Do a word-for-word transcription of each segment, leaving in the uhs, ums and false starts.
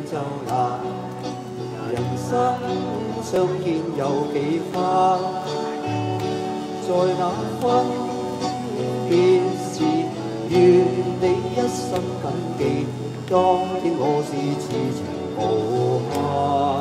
就難。人生相見有幾番，在那分別時，願你一生謹記，當天我是痴情無限。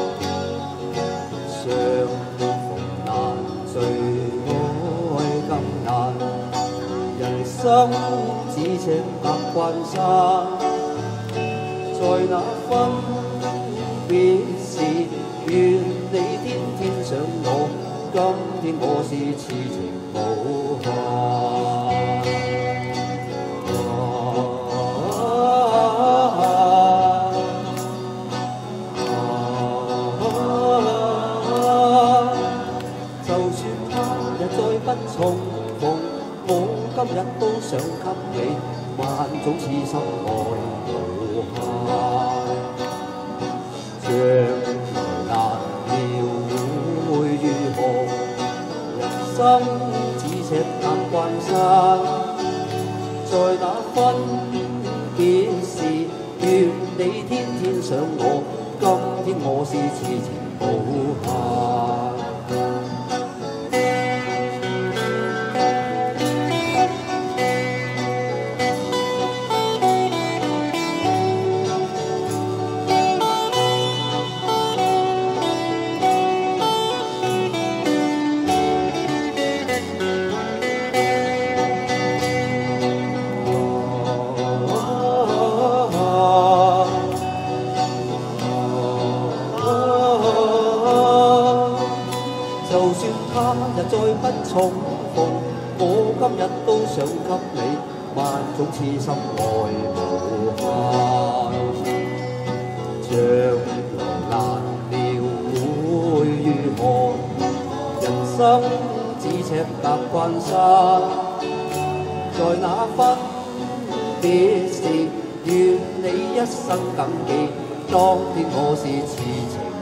相逢難，聚愛更難，人生只尺百關山，在那分別時，願你天天想我，今天我是痴情無限。就算他日再不重逢，我今日都想給你萬種痴心愛無限。將來難料會如何？人生只尺南關山，在那分別時，願你天天想我，今天我是痴情無限。就算他日再不重逢，我今日都想給你萬種痴心愛無限。將來難料會如何？人生只尺百關山，在那分別時，願你一生謹記，當天我是痴情。